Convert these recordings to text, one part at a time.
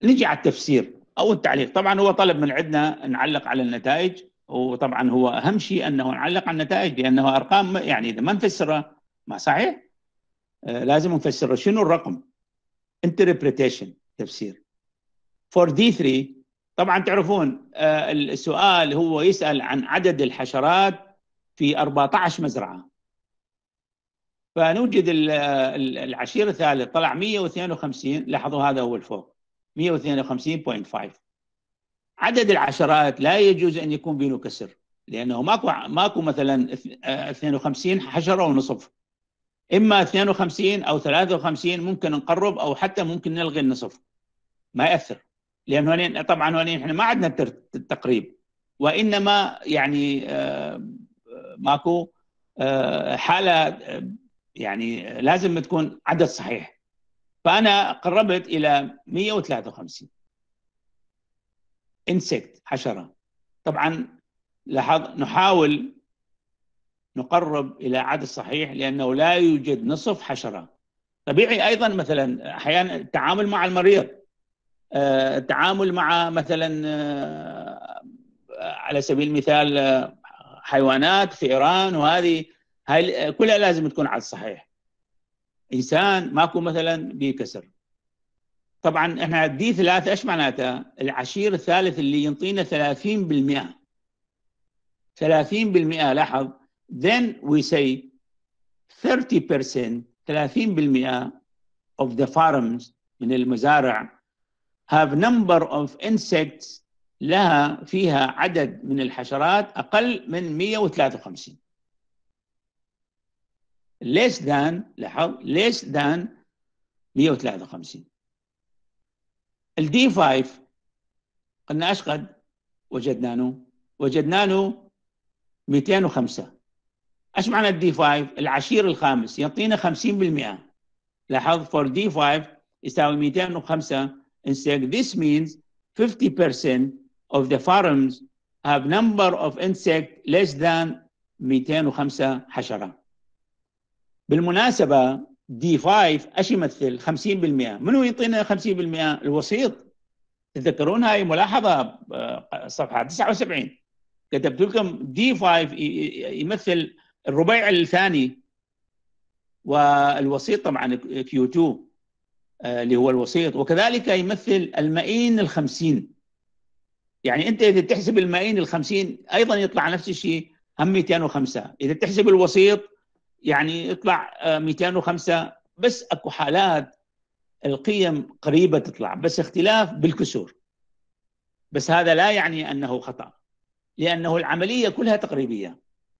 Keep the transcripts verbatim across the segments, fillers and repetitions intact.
نجي على التفسير او التعليق. طبعا هو طلب من عندنا نعلق على النتائج، وطبعا هو اهم شيء انه نعلق على النتائج، لانه ارقام يعني اذا ما نفسرها ما صحيح. آه لازم نفسرها. شنو الرقم؟ interpretation، تفسير. for دي ثلاثة طبعا تعرفون آه السؤال هو يسأل عن عدد الحشرات في أربعة عشر مزرعة، فنوجد العشير الثالث طلع مئة واثنين وخمسين. لاحظوا هذا هو الفوق مئة واثنين وخمسين فاصلة خمسة. عدد العشرات لا يجوز ان يكون بينه كسر، لانه ماكو ماكو مثلا اثنين وخمسين حشره ونصف، اما اثنين وخمسين او ثلاثة وخمسين ممكن نقرب، او حتى ممكن نلغي النصف ما ياثر، لانه طبعا هنا احنا ما عندنا التقريب، وانما يعني ماكو حاله يعني لازم تكون عدد صحيح. فانا قربت الى مئة وثلاثة وخمسين انسكت، حشره. طبعا لاحظ نحاول نقرب الى عدد صحيح، لانه لا يوجد نصف حشره. طبيعي ايضا مثلا احيانا التعامل مع المريض، التعامل مع مثلا على سبيل المثال حيوانات، فئران، وهذه هاي كلها لازم تكون عدد صحيح. انسان ماكو مثلا بكسر. طبعا احنا دي ثلاثة ايش معناتها؟ العشير الثالث اللي ينطينا ثلاثين بالمئة ثلاثين بالمئة. لاحظ then we say thirty percent ثلاثين بالمئة of the farms من المزارع have number of insects، لها فيها عدد من الحشرات أقل من مئة وثلاثة وخمسين. less than، لاحظ less than مئة وثلاثة وخمسين. الدي خمسة قلنا ايش قد وجدناه؟ وجدناه مئتين وخمسة. ايش معنى الدي خمسة؟ العشير الخامس يعطينا خمسين بالمئة. لاحظ for دي خمسة يساوي مئتين وخمسة insect. This means fifty percent of the farms have number of insect less than مئتين وخمسة حشرة. بالمناسبة دي خمسة ايش يمثل؟ خمسين بالمئة. منو يعطينا خمسين بالمئة؟ الوسيط. تذكرون هاي ملاحظة صفحة تسعة وسبعين كتبت لكم دي خمسة يمثل الربيع الثاني، والوسيط طبعا كيو اثنين اللي هو الوسيط، وكذلك يمثل المئين الخمسين. يعني انت اذا تحسب المئين الخمسين ايضا يطلع نفس الشيء هم مئتين وخمسة. اذا تحسب الوسيط يعني يطلع مئتين وخمسة. بس اكو حالات القيم قريبة تطلع، بس اختلاف بالكسور. بس هذا لا يعني انه خطأ، لانه العملية كلها تقريبية.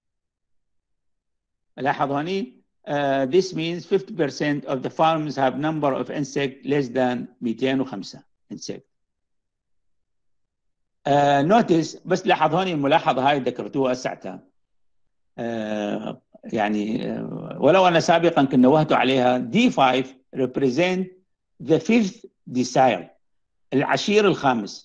لاحظ هوني Uh, this means fifty percent of the farms have number of insect less than مئتين وخمسة insect. Uh, notice بس لاحظ هوني الملاحظة هاي ذكرتوها ساعتها. uh, يعني uh, ولو أنا سابقا كنا نوهت عليها. دي خمسة represent the fifth decile، العشير الخامس،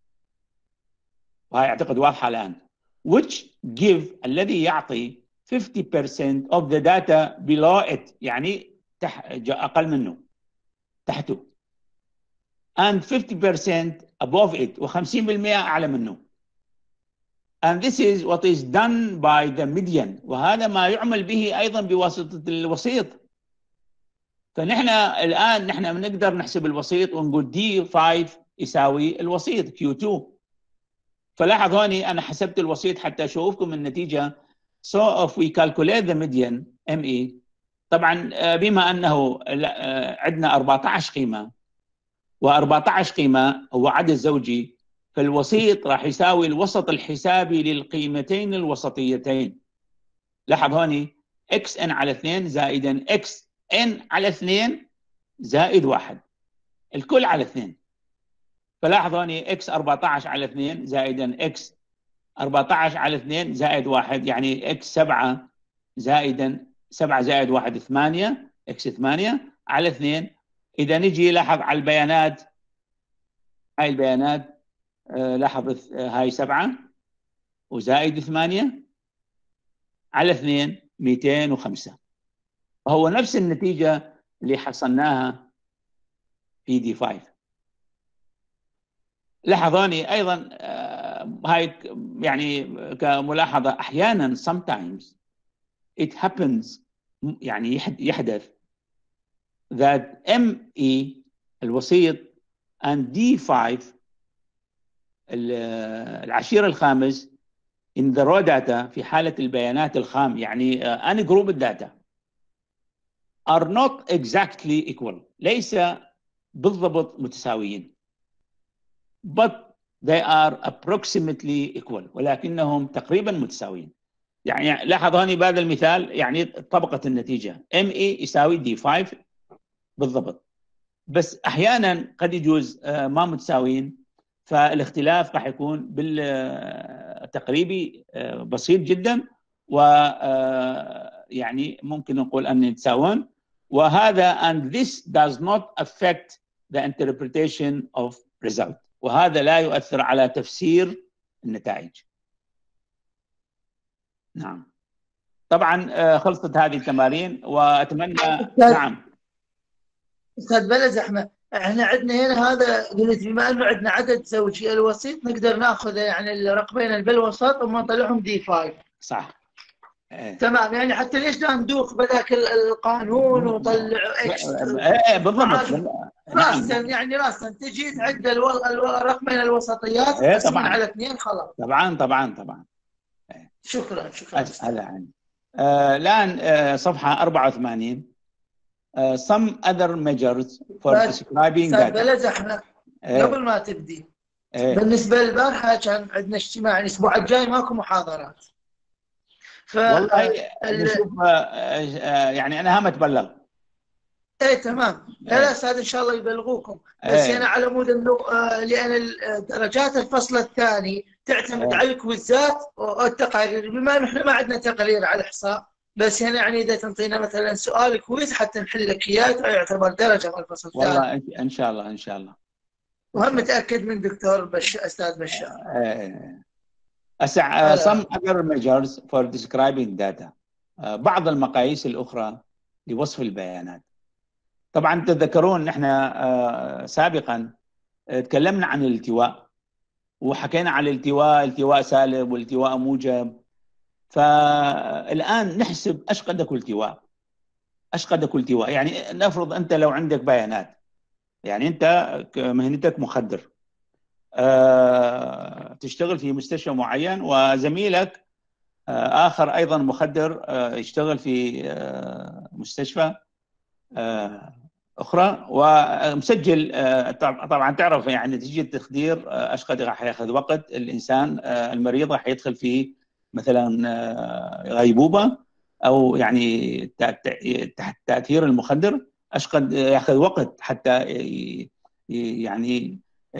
وهي أعتقد واضحة الآن. which give الذي يعطي fifty percent of the data below it، يعني تح... أقل منه، تحته. and fifty percent above it، وخمسين بالمئة أعلى منه. and this is what is done by the median، وهذا ما يعمل به أيضا بواسطة الوسيط. فنحن الآن نحن بنقدر نحسب الوسيط ونقول دي خمسة يساوي الوسيط كيو اثنين. فلاحظ هوني أنا حسبت الوسيط حتى أشوفكم النتيجة. So if we calculate the median إم إي، طبعا بما أنه عندنا أربعة عشر قيمة، وأربعة عشر قيمة هو عدد زوجي، فالوسيط راح يساوي الوسط الحسابي للقيمتين الوسطيتين. لاحظ هوني إكس إن على اثنين زائدا إكس إن على اثنين زائد واحد، الكل على اثنين. فلاحظ هوني إكس أربعة عشر على اثنين زائدا إكس أربعة عشر على اثنين زائد واحد، يعني إكس سبعة زائدا سبعة زائد واحد ثمانية، إكس ثمانية على اثنين. إذا نجي لاحظ على البيانات، هاي البيانات آه لاحظ آه هاي سبعة وزائد ثمانية على اثنين مئتين وخمسة، وهو نفس النتيجة اللي حصلناها في دي خمسة. لاحظ هوني ايضا آه، هاي يعني كملاحظه احيانا sometimes it happens يعني يحدث that إم إي الوسيط and دي خمسة العشير الخامس in the raw data في حالة البيانات الخام يعني أن جروب الداتا are not exactly equal ليس بالضبط متساويين but they are approximately equal ولكنهم تقريبا متساويين. يعني لاحظ هوني بهذا المثال يعني طبقة النتيجة إم إي يساوي دي خمسة بالضبط، بس أحيانا قد يجوز ما متساويين، فالاختلاف راح يكون بالتقريبي بسيط جدا، و يعني ممكن نقول أن يتساوون، وهذا and this does not affect the interpretation of result، وهذا لا يؤثر على تفسير النتائج. نعم طبعا خلصت هذه التمارين وأتمنى. نعم أستاذ بلز أحمد، احنا عندنا هنا هذا قلت بما انه عندنا عدد زوجي الوسيط نقدر ناخذ يعني الرقمين اللي بالوسط وما نطلعهم دي خمسة. صح. ايه. تمام، يعني حتى ليش لا ندوخ بذاك القانون ونطلع اكس. ايه بالضبط. راسا يعني راسا تجي تعد الرقمين الوسطيات ايه تقسمين على اثنين خلاص. طبعا طبعا طبعا. ايه. شكرا شكرا. هلا عندي. الان آه صفحه أربعة وثمانين. Uh, some other measures for describing data. بلز احنا ايه. قبل ما تبدي ايه. بالنسبه للبارحه كان عندنا اجتماع الاسبوع الجاي ماكو محاضرات. ف والله نشوف يعني انا هم اتبلغ. ايه تمام. لا لا استاذ ان شاء الله يبلغوكم، بس ايه. انا على مود انه لان درجات الفصل الثاني تعتمد ايه. على الكويزات والتقارير، بما انه احنا ما عندنا تقرير على الاحصاء، بس هنا يعني اذا تنطينا مثلا سؤال كويز حتى نحل لك اياه يعتبر درجه من الفصل الثاني. والله ان شاء الله ان شاء الله. وهم متاكد من دكتور بش... استاذ بشار. ايه. أسع... some other measures for describing data. بعض المقاييس الأخرى لوصف البيانات. طبعا تتذكرون نحن سابقا تكلمنا عن الالتواء وحكينا عن الالتواء، التواء سالب والالتواء موجب. فالآن نحسب ايش قدك التواء، ايش قدك التواء. يعني نفرض أنت لو عندك بيانات، يعني أنت مهنتك مخدر، أه تشتغل في مستشفى معين، وزميلك أه آخر أيضا مخدر أه يشتغل في أه مستشفى أه أخرى ومسجل. أه طبعا تعرف يعني نتيجة التخدير ايش قد راح ياخذ وقت الإنسان أه المريض راح يدخل في مثلا أه غيبوبة، أو يعني تحت تأثير المخدر ايش قد ياخذ وقت حتى يعني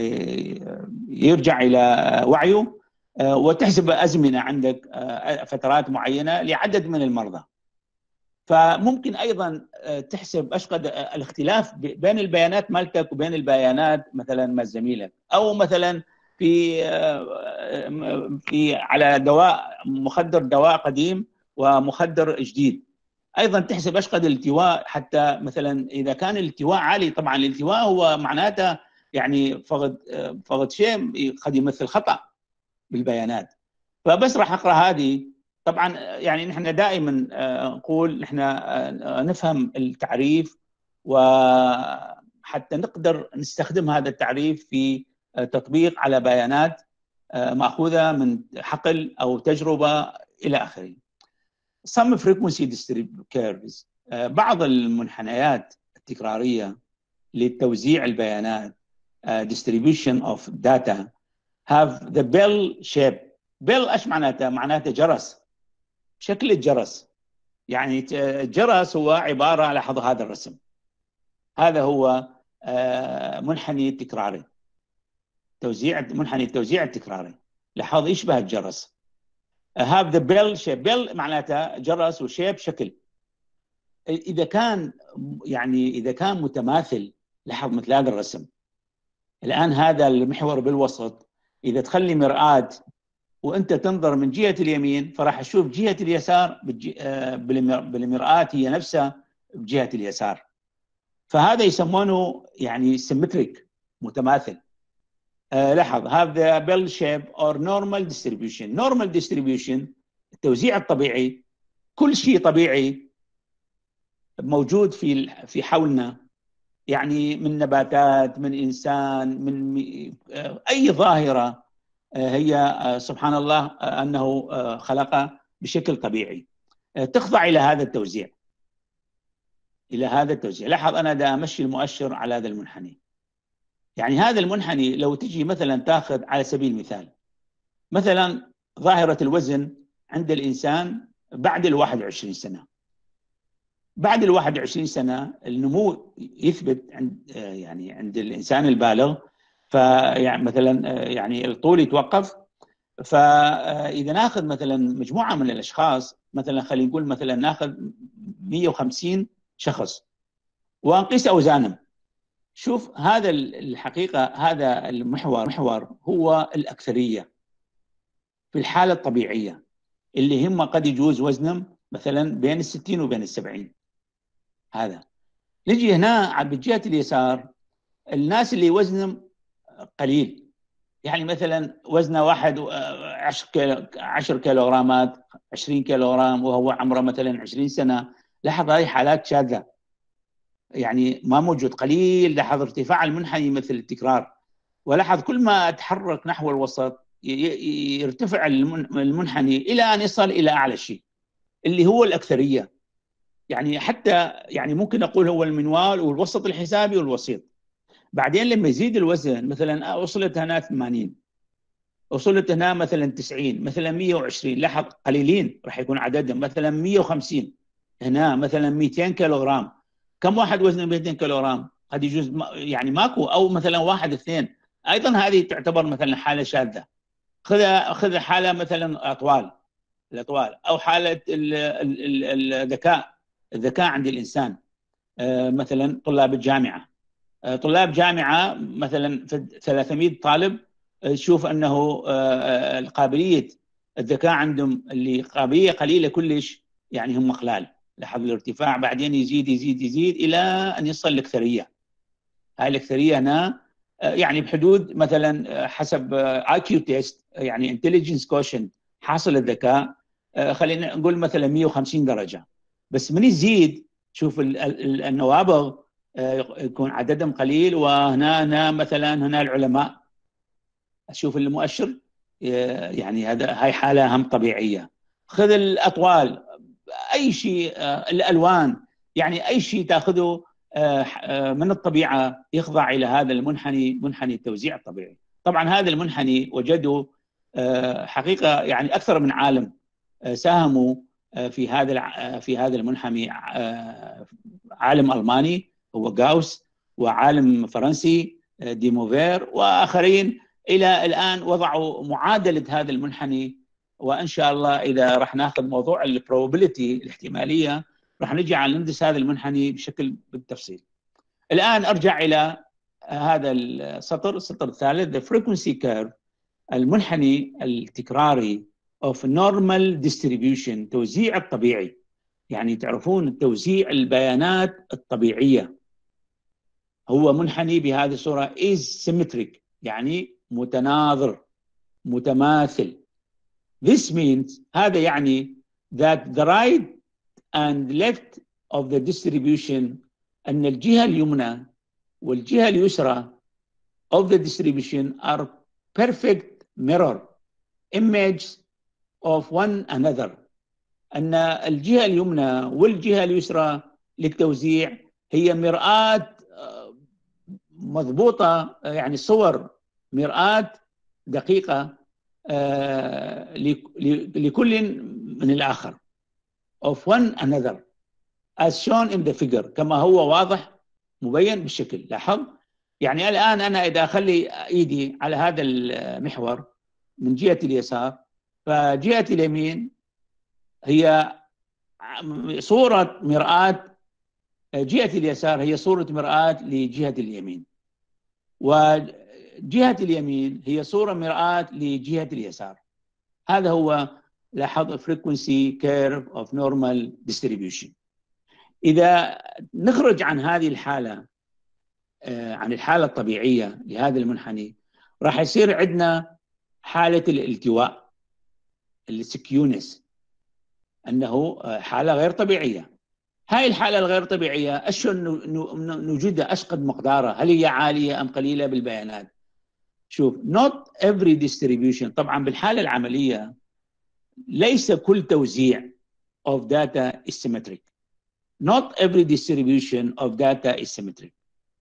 يرجع إلى وعيه، وتحسب أزمنة عندك فترات معينة لعدد من المرضى. فممكن أيضا تحسب ايش قد الاختلاف بين البيانات مالتك وبين البيانات مثلا مال زميلك، أو مثلا في في على دواء مخدر، دواء قديم ومخدر جديد، ايضا تحسب ايش قد الالتواء. حتى مثلا اذا كان الالتواء عالي، طبعا الالتواء هو معناته يعني فقد فقد شيء قد يمثل خطأ بالبيانات. فبس راح اقرا هذه. طبعا يعني نحن دائما نقول نحن نفهم التعريف وحتى نقدر نستخدم هذا التعريف في تطبيق على بيانات ماخوذه من حقل او تجربه الى اخره. Some frequency curves، بعض المنحنيات التكراريه لتوزيع البيانات Uh, distribution of data have the bell shape. bell ايش معناته؟ معناته جرس، شكل الجرس. يعني الجرس هو عباره، لاحظ هذا الرسم، هذا هو uh, منحني تكراري، توزيع منحني التوزيع التكراري، لاحظ يشبه الجرس. uh, have the bell shape. bell معناته جرس، وشيب شكل. اذا كان يعني اذا كان متماثل، لاحظ مثل هذا الرسم الآن، هذا المحور بالوسط، إذا تخلي مرآة وأنت تنظر من جهة اليمين فراح تشوف جهة اليسار بالمرآة هي نفسها بجهة اليسار. فهذا يسمونه يعني سيمتريك، متماثل. آه لاحظ هذا بيل شيب اور نورمال ديستريبيوشن. نورمال ديستريبيوشن التوزيع الطبيعي، كل شيء طبيعي موجود في في حولنا، يعني من نباتات، من انسان، من اي ظاهره هي سبحان الله انه خلقها بشكل طبيعي تخضع الى هذا التوزيع، الى هذا التوزيع. لاحظ انا دا امشي المؤشر على هذا المنحني، يعني هذا المنحني لو تجي مثلا تاخذ على سبيل المثال مثلا ظاهره الوزن عند الانسان بعد ال واحد وعشرين سنه، بعد ال واحد وعشرين سنه النمو يثبت عند يعني عند الانسان البالغ، فيعني مثلا يعني الطول يتوقف. فاذا ناخذ مثلا مجموعه من الاشخاص، مثلا خلينا نقول مثلا ناخذ مئة وخمسين شخص ونقيس اوزانهم، شوف هذا الحقيقه هذا المحور محور هو الاكثريه في الحاله الطبيعيه اللي هم قد يجوز وزنهم مثلا بين الستين وبين السبعين. هذا نجي هنا بالجهه اليسار الناس اللي وزنهم قليل، يعني مثلا وزنه واحد عشرة كيلوغرامات عشرين كيلوغرام وهو عمره مثلا عشرين سنه. لاحظ هذه حالات شاذه، يعني ما موجود قليل. لاحظ ارتفاع المنحني مثل التكرار، ولاحظ كل ما اتحرك نحو الوسط يرتفع المنحني الى ان يصل الى اعلى شيء اللي هو الاكثريه. يعني حتى يعني ممكن اقول هو المنوال والوسط الحسابي والوسيط. بعدين لما يزيد الوزن مثلا وصلت هنا ثمانين، وصلت هنا مثلا تسعين، مثلا مئة وعشرين، لاحظ قليلين راح يكون عددهم، مثلا مئة وخمسين، هنا مثلا مئتين كيلوغرام. كم واحد وزنه مئتين كيلوغرام؟ قد يجوز يعني ماكو، او مثلا واحد اثنين. ايضا هذه تعتبر مثلا حاله شاذه. خذ خذ حاله مثلا اطوال الاطوال او حاله الذكاء الذكاء عند الانسان، مثلا طلاب الجامعه. طلاب جامعه مثلا ثلاثمئة طالب، تشوف انه القابليه الذكاء عندهم اللي قابليه قليله كلش، يعني هم قلال. لاحظ الارتفاع بعدين يزيد يزيد يزيد الى ان يصل الاكثريه. هاي الاكثريه هنا يعني بحدود مثلا حسب اي كيو تيست، يعني انتليجنس كوشنت، حاصل الذكاء، خلينا نقول مثلا مئة وخمسين درجه. بس من يزيد شوف النوابغ يكون عددهم قليل، وهنا هنا مثلا هنا العلماء. اشوف المؤشر يعني هذا هاي حاله هم طبيعيه. خذ الاطوال، اي شيء، الالوان، يعني اي شيء تاخذه من الطبيعه يخضع الى هذا المنحني، منحني التوزيع الطبيعي. طبعا هذا المنحني وجدوا حقيقه يعني اكثر من عالم ساهموا في هذا في هذا المنحني، عالم الماني هو غاوس، وعالم فرنسي دي موفير، واخرين الى الان وضعوا معادله هذا المنحني. وان شاء الله اذا راح ناخذ موضوع البروبابيلتي الاحتماليه راح نجي على ندرس هذا المنحني بشكل بالتفصيل. الان ارجع الى هذا السطر، السطر الثالث، the frequency curve، المنحني التكراري of normal distribution، توزيع الطبيعي. يعني تعرفون توزيع البيانات الطبيعيه هو منحني بهذه الصوره is symmetric، يعني متناظر متماثل. This means هذا يعني that the right and left of the distribution، أن الجهة اليمنى والجهة اليسرى of the distribution are perfect mirror image of one another. أن الجهة اليمنى والجهة اليسرى للتوزيع هي مرآة مضبوطة، يعني صور مرآة دقيقة لكل من الآخر of one another as shown in the figure، كما هو واضح مبين بالشكل. لاحظ يعني الآن أنا إذا أخلي إيدي على هذا المحور من جهة اليسار، فجهة اليمين هي صورة مرآة، جهة اليسار هي صورة مرآة لجهة اليمين، وجهة اليمين هي صورة مرآة لجهة اليسار. هذا هو لاحظ frequency curve of normal distribution. إذا نخرج عن هذه الحالة، عن الحالة الطبيعية لهذا المنحني، راح يصير عندنا حالة الالتواء، السكيونس، أنه حالة غير طبيعية. هاي الحالة الغير طبيعية أشو نوجدها، أش قد مقدارها، هل هي عالية أم قليلة بالبيانات؟ شوف، not every distribution، طبعا بالحالة العملية ليس كل توزيع of data is symmetric. Not every distribution of data is symmetric.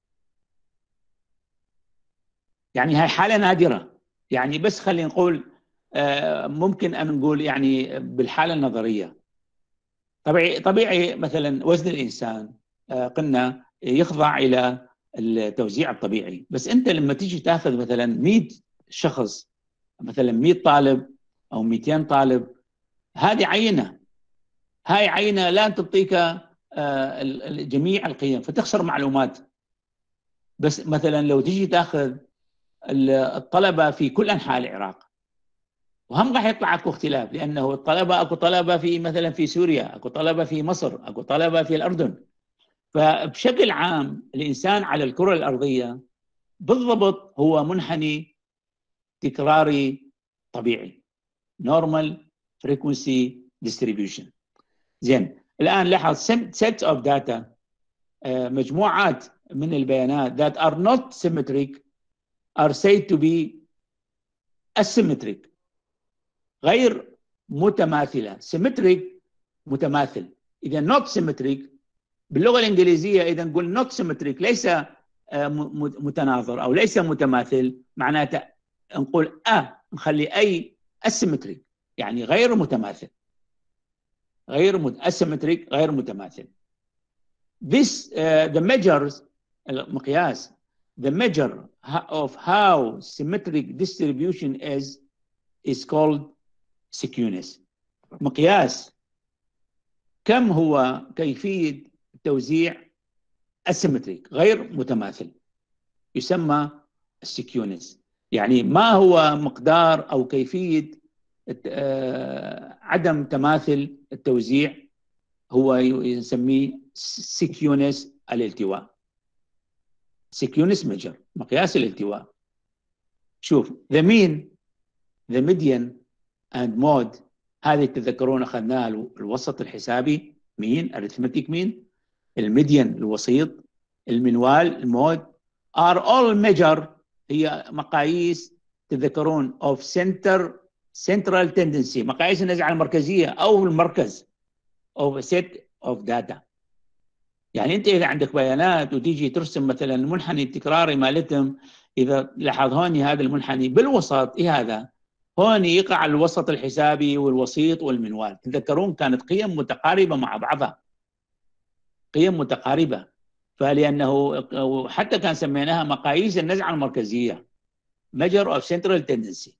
يعني هاي حالة نادرة، يعني بس خلينا نقول آه ممكن أن نقول يعني بالحالة النظرية. طبيعي طبيعي مثلا وزن الإنسان آه قلنا يخضع إلى التوزيع الطبيعي، بس أنت لما تيجي تاخذ مثلا مئة شخص، مثلا مئة طالب أو مئتين طالب، هذه عينة، هاي عينة لا تعطيك آه جميع القيم فتخسر معلومات. بس مثلا لو تيجي تاخذ الطلبة في كل أنحاء العراق، وهم راح يطلع اكو اختلاف، لأنه الطلبة اكو طلبة في مثلا في سوريا، اكو طلبة في مصر، اكو طلبة في الأردن. فبشكل عام الإنسان على الكرة الأرضية بالضبط هو منحني تكراري طبيعي، normal frequency distribution. زين، الآن لاحظ set of data، مجموعات من البيانات that are not symmetric are said to be asymmetric، غير متماثلة. symmetric متماثل، إذا not symmetric باللغة الإنجليزية إذا نقول not symmetric ليس متناظر أو ليس متماثل، معناته نقول أ نخلي أي asymmetric، يعني غير متماثل، غير مت... asymmetric غير متماثل. This uh, the measures المقياس the measure of how symmetric distribution is is called skewness. مقياس كم هو كيفية توزيع asymmetric غير متماثل يسمى skewness. يعني ما هو مقدار أو كيفية عدم تماثل التوزيع، هو يسميه skewness الالتواء. skewness measure مقياس الالتواء. شوف the mean the median and mode، هذه تتذكرون أخذناها الوسط الحسابي مين arithmetic مين، الميديان الوسيط، المنوال المود، are all measure هي مقاييس تذكرون of center central tendency، مقاييس النزعة المركزية أو المركز of a set of data. يعني أنت إذا عندك بيانات وتيجي ترسم مثلا المنحني التكراري مالتهم، إذا لاحظ هوني هذا المنحني بالوسط، إيه هذا؟ هون يقع الوسط الحسابي والوسيط والمنوال، تذكرون كانت قيم متقاربة مع بعضها، قيم متقاربة، فلأنه حتى كان سميناها مقاييس النزعة المركزية measure of central tendency.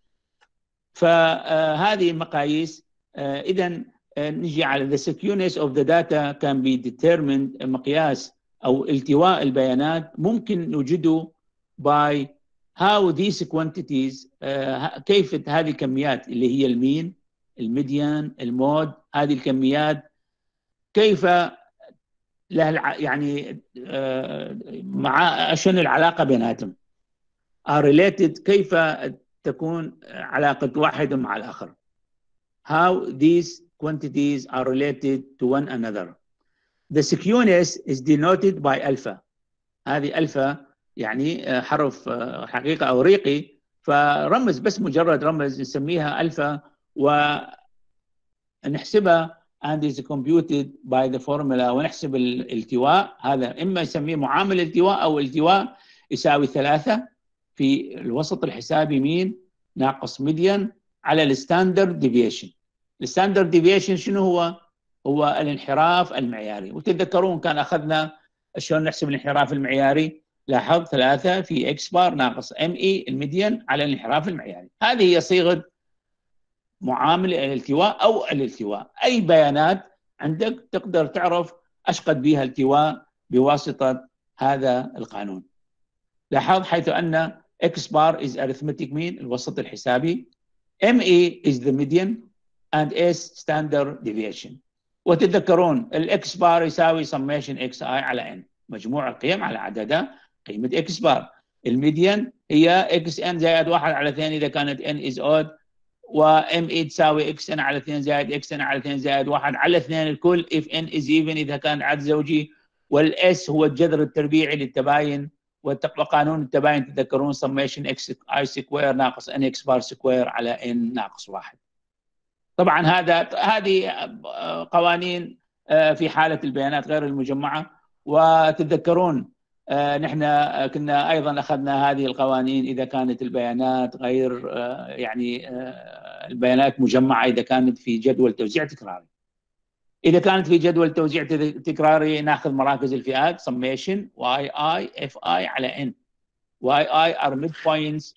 فهذه المقاييس إذن نجي على the skewness of the data can be determined، مقياس أو التواء البيانات ممكن نوجده by how these quantities، كيف هذه الكميات اللي هي المين الميديان المود، هذه الكميات كيف لها يعني مع شنو العلاقة بيناتهم are related، كيف تكون علاقة واحد مع الآخر، how these quantities are related to one another. The skewness is denoted by alpha، هذه ألفا يعني حرف حقيقة أو ريقي، فرمز بس مجرد رمز نسميها ألفا ونحسبها and is computed by the formula، ونحسب الالتواء. هذا إما يسميه معامل التواء أو التواء يساوي ثلاثة في الوسط الحسابي مين ناقص ميديان على الستاندرد ديفيشن. الستاندرد ديفيشن شنو هو؟ هو الانحراف المعياري. وتتذكرون كان أخذنا شلون نحسب الانحراف المعياري، لاحظ ثلاثة في اكس بار ناقص ام اي الميديان على الانحراف المعياري. هذه هي صيغة معامل الالتواء أو الالتواء. أي بيانات عندك تقدر تعرف ايش قد بيها التواء بواسطة هذا القانون. لاحظ حيث أن x bar is arithmetic mean الوسط الحسابي، me is the median and s standard deviation. وتتذكرون الاكس بار يساوي summation xi على n، مجموع القيم على عددها قيمة x بار. الميديان هي اكس ان زائد واحد على اثنين اذا كانت ان از اود، وام اي تساوي اكس ان على اثنين زائد اكس ان على اثنين زائد واحد على اثنين الكل اف ان از ايفن اذا كان عدد زوجي، والاس هو الجذر التربيعي للتباين، وقانون التباين تذكرون سميشن اكس اي سكوير ناقص ان اكس بار سكوير على ان ناقص واحد. طبعا هذا هذه قوانين في حاله البيانات غير المجمعه. وتتذكرون نحن كنا ايضا اخذنا هذه القوانين اذا كانت البيانات غير يعني البيانات مجمعه، اذا كانت في جدول توزيع تكراري. اذا كانت في جدول توزيع تكراري ناخذ مراكز الفئات سميشن واي اي اف اي على ان. واي اي ار ميد بوينتس.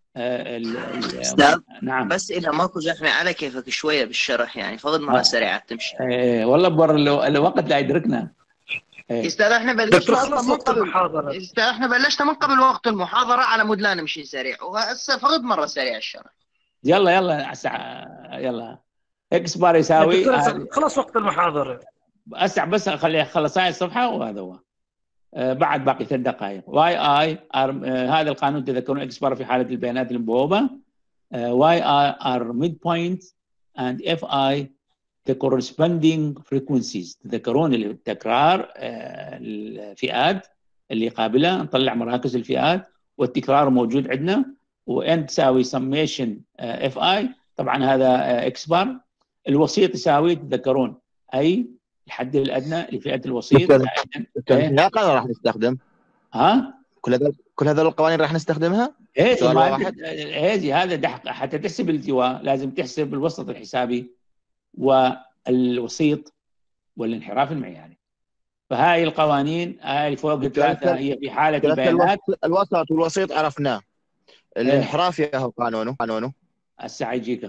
نعم بس اذا ماكو زحمه على كيفك شويه بالشرح يعني، فضل مره سريعه تمشي. ايه والله بر الوقت لا يدركنا. إيه. استاذ احنا بلشنا اصلا من قبل استاذ احنا بلشنا من قبل وقت المحاضره على مود لا نمشي سريع، وهسه فقد مره سريع الشرح. يلا يلا يلا اكس بار يساوي خلاص وقت المحاضره. اسع بس خليه خلص هاي الصفحه وهذا هو. آه بعد باقي ثلاث دقائق. واي اي ار آه هذا القانون تذكرون اكس بار في حاله البيانات المبوبه. واي اي ار ميد بوينت اند اف اي the corresponding frequencies. تذكرون التكرار آه الفئات اللي قابله نطلع مراكز الفئات، والتكرار موجود عندنا، وان تساوي سميشن اف اي. طبعا هذا اكس بار. الوسيط يساوي تذكرون اي الحد الادنى لفئه الوسيط. لا قانون راح نستخدم ها كل هذا كل هذول القوانين راح نستخدمها. ايه سؤال واحد. هذه هذا دحق حتى تحسب الالتواء لازم تحسب الوسط الحسابي والوسيط والانحراف المعياري. فهاي القوانين هاي فوق الثلاثه هي في حاله البيانات. الوسط والوسيط عرفناه. الانحراف يا هو قانونه قانونه هسه حيجيك.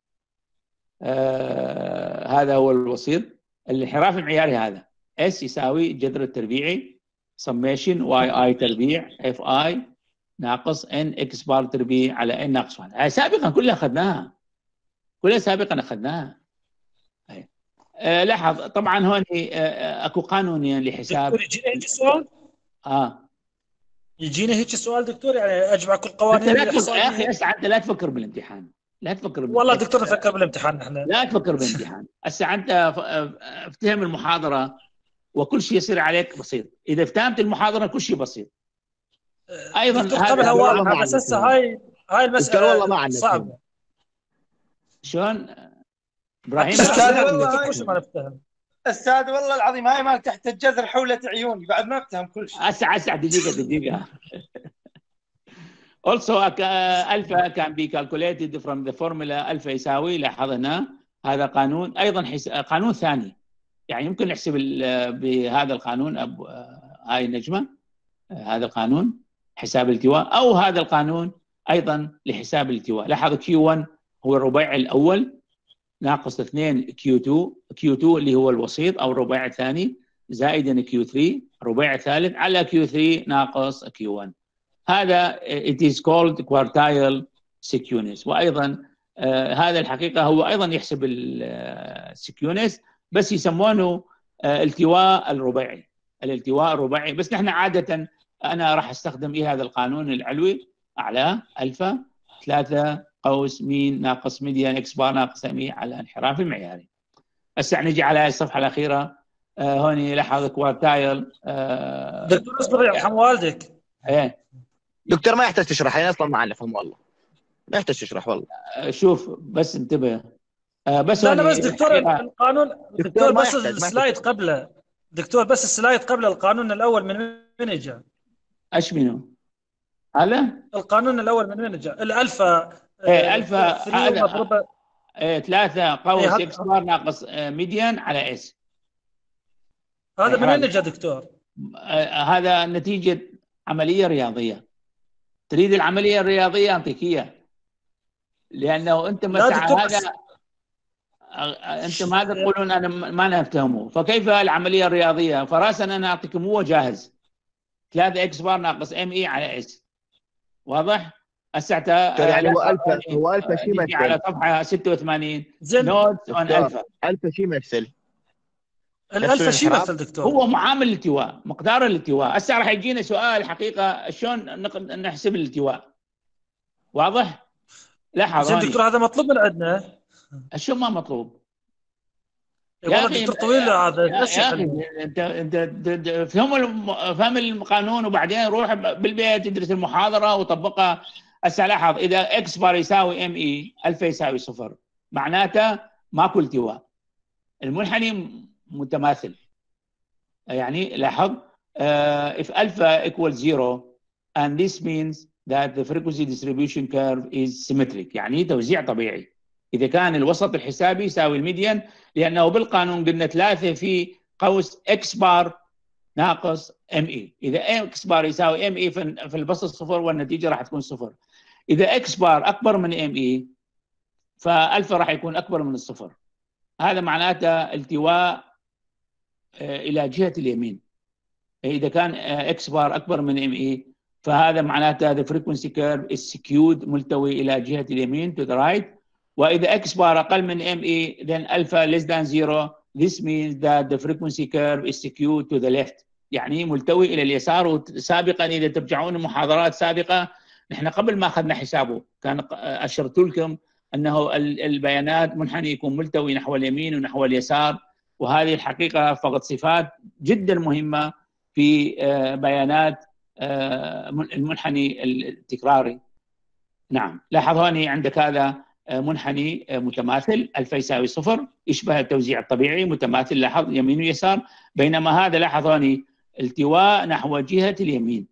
آه هذا هو الوسيط. الانحراف المعياري هذا اس يساوي الجذر التربيعي سميشن واي اي تربيع اف اي ناقص ان اكس بار تربيع على ان ناقص واحد. هاي سابقا كلها اخذناها كلها سابقا اخذناها. آه لاحظ طبعا هون آه اكو قانونين لحساب. يجينا هيك سؤال؟ اه يجينا هيك سؤال دكتور يعني اجمع كل قوانين يا اخي اسعد لا تفكر بالامتحان. لا تفكر بالامتحان. والله دكتور نفكر بالامتحان نحن. لا تفكر بالامتحان. هسه انت افتهم المحاضره وكل شيء يصير عليك بسيط. اذا افتهمت المحاضره كل شيء بسيط. ايضا قبل هواء على اساس هاي هاي المساله والله ما صعبه. شلون ابراهيم؟ استاذ والله استاذ والله العظيم هاي مال تحت الجذر حولة عيوني بعد ما افتهم كل شيء. اسع اسع دقيقه دقيقه. Also alpha can be calculated from the formula alpha يساوي. لاحظ هنا هذا قانون ايضا حس... قانون ثاني يعني يمكن نحسب بهذا القانون أب... هاي النجمه هذا القانون حساب الالتواء، او هذا القانون ايضا لحساب الالتواء. لاحظ كيو واحد هو الرباعي الاول ناقص اثنين كيو اثنين كيو اثنين اللي هو الوسيط او الرباعي الثاني زائدا كيو ثلاثة الرباعي الثالث على كيو ثلاثة ناقص كيو واحد. هذا it is called quartile سكيونس. وايضا آه هذا الحقيقه هو ايضا يحسب السكيونس بس يسمونه آه التواء الرباعي الالتواء الرباعي. بس نحن عاده انا راح استخدم ايه هذا القانون العلوي اعلى الفا ثلاثة قوس مين ناقص ميديان اكس بار ناقص ام على انحراف المعياري. هسه نجي على الصفحه الاخيره. آه هون لاحظ كوارتايل. آه دكتور اصبر يرحم والدك. ايه دكتور ما يحتاج تشرح هي اصلا ما نفهم والله ما يحتاج تشرح والله. آه شوف بس انتبه. آه بس لا بس دكتور القانون دكتور, دكتور بس السلايد قبله دكتور بس السلايد قبل القانون الاول من وين اجى؟ ايش منه؟ هلا؟ القانون الاول من وين اجى؟ الالفا ايه الفا هذا ايه ثلاثة قوس إيه اكس بار ناقص ميديان على اس. هذا من وين اجى دكتور؟ آه هذا نتيجة عملية رياضية. تريد العملية الرياضية أعطيكية لأنه أنت مسعى هذا أنتم هذا تقولون أنا ما نفهمه. فكيف العملية الرياضية؟ فراسا أنا أعطيكم هو جاهز ثلاثة اكس بار ناقص ام اي على اس. واضح؟ هسه يعني هو الفا هو الفا شيء يمثل على صفحه ستة وثمانين نوت اون الفا. الفا شيء يمثل الالفا شيء يمثل دكتور هو معامل الالتواء مقدار الالتواء. هسه راح يجينا سؤال حقيقه شلون نحسب الالتواء. واضح؟ لاحظ زين هوني. دكتور هذا مطلوب من عندنا. شو ما مطلوب؟ والله دكتور طويل هذا. يا اخي انت انت فهم فهم القانون وبعدين روح بالبيت تدرس المحاضره وطبقها. هسه لاحظ اذا اكس بار يساوي ام اي الفا يساوي صفر معناته ماكو التواء، المنحني متماثل. يعني لاحظ uh, if alpha equals zero and this means that the frequency distribution curve is symmetric، يعني توزيع طبيعي. إذا كان الوسط الحسابي يساوي الميديان، لأنه بالقانون قلنا ثلاثة في قوس إكس بار ناقص إم إي. إذا إكس بار يساوي إم إي في البسط صفر والنتيجة راح تكون صفر. إذا إكس بار أكبر من إم إي فألفا راح يكون أكبر من الصفر. هذا معناته التواء إلى جهة اليمين. إذا كان إكس بار أكبر من إم إي فهذا معناته the frequency curve is skewed ملتوي إلى جهة اليمين to the right. وإذا إكس بار أقل من إم إي then alpha less than zero this means that the frequency curve is skewed to the left، يعني ملتوي إلى اليسار. وسابقا إذا ترجعون محاضرات سابقة نحن قبل ما أخذنا حسابه كان أشرت لكم أنه البيانات منحني يكون ملتوي نحو اليمين ونحو اليسار، وهذه الحقيقة فقط صفات جدا مهمة في بيانات المنحني التكراري. نعم لاحظ هوني عندك هذا منحني متماثل الفا يساوي صفر يشبه التوزيع الطبيعي متماثل، لاحظ يمين ويسار. بينما هذا لاحظ هوني التواء نحو جهة اليمين،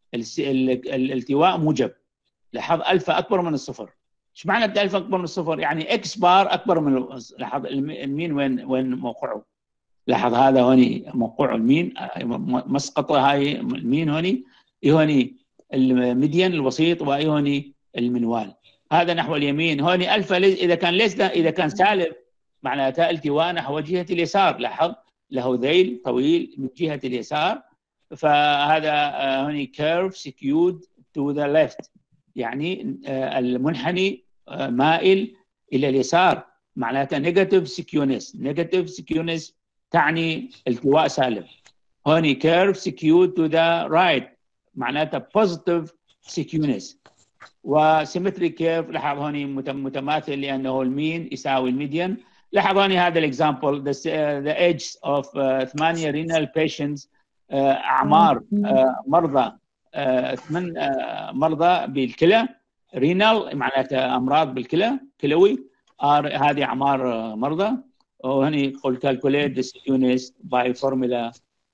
الالتواء موجب. لاحظ الفا أكبر من الصفر. ايش معنى الفا أكبر من الصفر؟ يعني اكس بار أكبر من، لاحظ المين وين وين موقعه. لاحظ هذا هوني موقع المين، مسقطه هاي المين هوني، هوني الميديان الوسيط وهوني المنوال. هذا نحو اليمين. هوني الفا اذا كان ليس اذا كان سالب معناته التواء نحو جهه اليسار. لاحظ له ذيل طويل من جهه اليسار، فهذا هوني كيرف سكيود تو ذا ليفت، يعني المنحني مائل الى اليسار معناته نيجاتيف سكيونس. نيجاتيف سكيونس تعني التواء سالب. هوني كيرف سكيود تو ذا رايت معناته بوزيتيف سكيونس. وسيمتري كيرف لاحظ هوني متماثل لانه المين يساوي الميديان. لاحظ هوني هذا الاكزامبل the age of ثمانية renal patients اعمار مرضى ثمان مرضى بالكلى، رينال معناته امراض بالكلى كلوي، هذه اعمار مرضى. وهني يقول كالكوليت ذا سكيونس باي فورمولا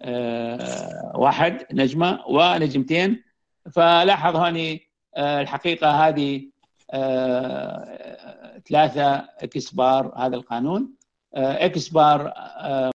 واحد نجمه ونجمتين. فلاحظ هوني الحقيقه هذه ثلاثه اكس بار، هذا القانون اكس بار